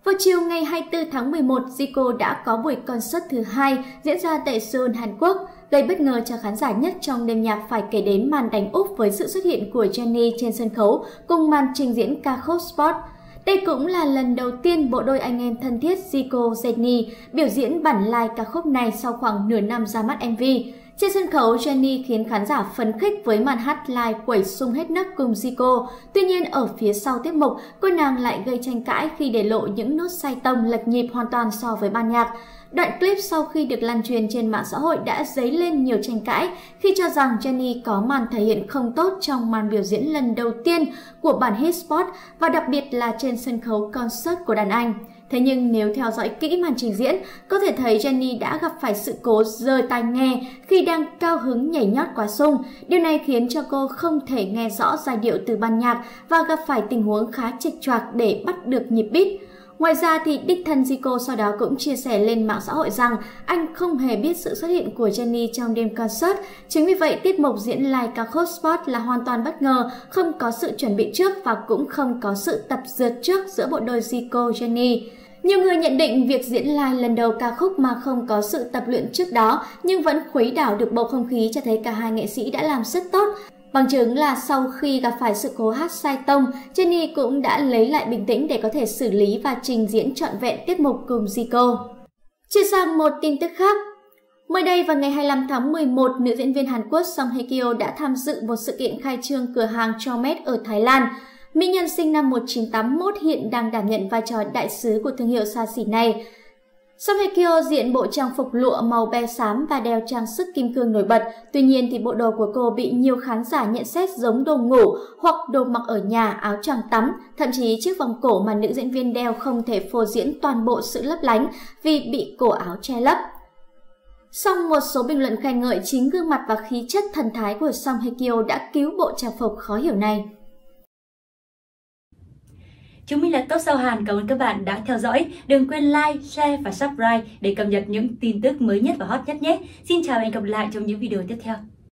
Vào chiều ngày 24 tháng 11, Zico đã có buổi concert thứ hai diễn ra tại Seoul, Hàn Quốc, gây bất ngờ cho khán giả nhất trong đêm nhạc phải kể đến màn đánh úp với sự xuất hiện của Jennie trên sân khấu cùng màn trình diễn ca khúc Spot. Đây cũng là lần đầu tiên bộ đôi anh em thân thiết Zico-Jennie biểu diễn bản live ca khúc này sau khoảng nửa năm ra mắt MV. Trên sân khấu, Jennie khiến khán giả phấn khích với màn hát live quẩy sung hết nấc cùng Zico. Tuy nhiên, ở phía sau tiết mục, cô nàng lại gây tranh cãi khi để lộ những nốt sai tông lệch nhịp hoàn toàn so với ban nhạc. Đoạn clip sau khi được lan truyền trên mạng xã hội đã dấy lên nhiều tranh cãi khi cho rằng Jennie có màn thể hiện không tốt trong màn biểu diễn lần đầu tiên của bản hit Spot và đặc biệt là trên sân khấu concert của đàn anh. Thế nhưng nếu theo dõi kỹ màn trình diễn, có thể thấy Jennie đã gặp phải sự cố rời tai nghe khi đang cao hứng nhảy nhót quá sung. Điều này khiến cho cô không thể nghe rõ giai điệu từ ban nhạc và gặp phải tình huống khá chệch choạc để bắt được nhịp beat. Ngoài ra thì đích thân Zico sau đó cũng chia sẻ lên mạng xã hội rằng anh không hề biết sự xuất hiện của Jennie trong đêm concert. Chính vì vậy, tiết mục diễn live ca khúc Spot là hoàn toàn bất ngờ, không có sự chuẩn bị trước và cũng không có sự tập dượt trước giữa bộ đôi Zico-Jennie. Nhiều người nhận định việc diễn live lần đầu ca khúc mà không có sự tập luyện trước đó nhưng vẫn khuấy đảo được bầu không khí cho thấy cả hai nghệ sĩ đã làm rất tốt. Bằng chứng là sau khi gặp phải sự cố hát sai tông, Jennie cũng đã lấy lại bình tĩnh để có thể xử lý và trình diễn trọn vẹn tiết mục cùng Zico. Chuyển sang một tin tức khác. Mới đây vào ngày 25 tháng 11, nữ diễn viên Hàn Quốc Song Hye Kyo đã tham dự một sự kiện khai trương cửa hàng Chomet ở Thái Lan. Mỹ nhân sinh năm 1981 hiện đang đảm nhận vai trò đại sứ của thương hiệu xa xỉ này. Song Hye Kyo diện bộ trang phục lụa màu be xám và đeo trang sức kim cương nổi bật. Tuy nhiên thì bộ đồ của cô bị nhiều khán giả nhận xét giống đồ ngủ hoặc đồ mặc ở nhà, áo choàng tắm. Thậm chí chiếc vòng cổ mà nữ diễn viên đeo không thể phô diễn toàn bộ sự lấp lánh vì bị cổ áo che lấp. Song một số bình luận khen ngợi chính gương mặt và khí chất thần thái của Song Hye Kyo đã cứu bộ trang phục khó hiểu này. Chúng mình là Top Sao Hàn, cảm ơn các bạn đã theo dõi. Đừng quên like, share và subscribe để cập nhật những tin tức mới nhất và hot nhất nhé. Xin chào và hẹn gặp lại trong những video tiếp theo.